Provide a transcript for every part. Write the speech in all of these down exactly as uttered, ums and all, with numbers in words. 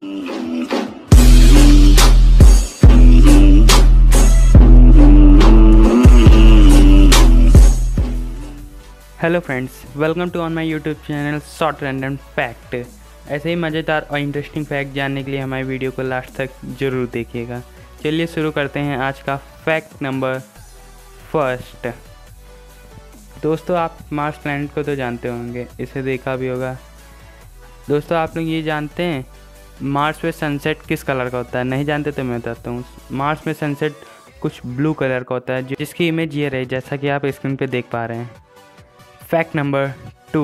Hello friends, welcome to on my YouTube channel short random fact. ऐसे ही मज़ेदार और इंटरेस्टिंग फैक्ट जानने के लिए हमारे वीडियो को लास्ट तक ज़रूर देखिएगा। चलिए शुरू करते हैं आज का फैक्ट नंबर फर्स्ट। दोस्तों, आप मार्स प्लैनेट को तो जानते होंगे, इसे देखा भी होगा। दोस्तों, आप लोग ये जानते हैं मार्स पे सनसेट किस कलर का होता है? नहीं जानते तो मैं बताता हूँ। मार्स में सनसेट कुछ ब्लू कलर का होता है, जिसकी इमेज ये रही जैसा कि आप स्क्रीन पे देख पा रहे हैं। Fact number two.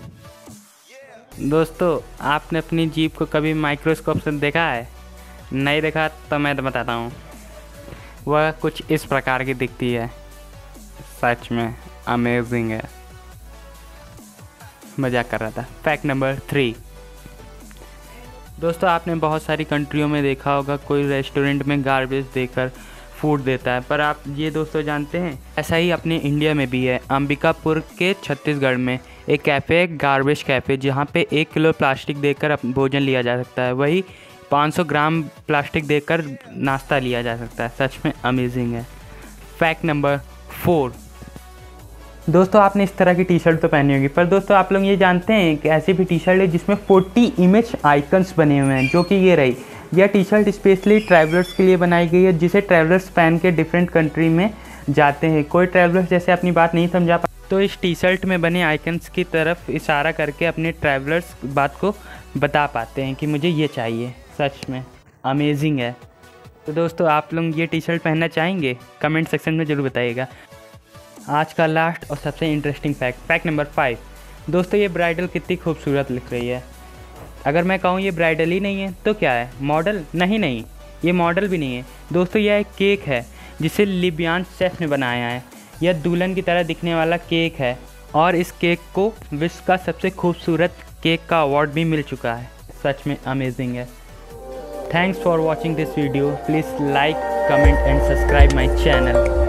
दोस्तों, आपने अपनी जीप को कभी माइक्रोस्कोप से देखा है? नहीं देखा तो मैं तो बताता हूँ, वह कुछ इस प्रकार की दिखती है। सच में अमेजिंग है। मजाक कर रहा था। Fact number three. दोस्तों, आपने बहुत सारी कंट्रियों में देखा होगा कोई रेस्टोरेंट में गार्बेज देकर फूड देता है, पर आप ये दोस्तों जानते हैं ऐसा ही अपने इंडिया में भी है। अंबिकापुर के छत्तीसगढ़ में एक कैफ़े है, गार्बेज कैफ़े, जहाँ पे एक किलो प्लास्टिक देकर भोजन लिया जा सकता है, वही पाँच सौ ग्राम प्लास्टिक देकर नाश्ता लिया जा सकता है। सच में अमेजिंग है। Fact number four. दोस्तों, आपने इस तरह की टी शर्ट तो पहनी होगी, पर दोस्तों आप लोग ये जानते हैं कि ऐसी भी टी शर्ट है जिसमें चालीस इमेज आइकन्स बने हुए हैं, जो कि ये रही। यह टी शर्ट स्पेशली ट्रैवलर्स के लिए बनाई गई है, जिसे ट्रैवलर्स पहन के डिफरेंट कंट्री में जाते हैं। कोई ट्रैवलर्स जैसे अपनी बात नहीं समझा पा तो इस टी शर्ट में बने आइकन्स की तरफ इशारा करके अपने ट्रैवलर्स बात को बता पाते हैं कि मुझे ये चाहिए। सच में अमेजिंग है। तो दोस्तों, आप लोग ये टी शर्ट पहनना चाहेंगे? कमेंट सेक्शन में ज़रूर बताइएगा। आज का लास्ट और सबसे interesting fact, fact number five. दोस्तों, ये ब्राइडल कितनी खूबसूरत लिख रही है। अगर मैं कहूँ ये ब्राइडल ही नहीं है तो क्या है? मॉडल? नहीं नहीं, ये मॉडल भी नहीं है दोस्तों, यह एक केक है जिसे लिबियान शेफ ने बनाया है। यह दुल्हन की तरह दिखने वाला केक है और इस केक को विश्व का सबसे खूबसूरत केक का अवार्ड भी मिल चुका है। सच में अमेजिंग है। Thanks for watching this video. Please like, comment and subscribe my channel.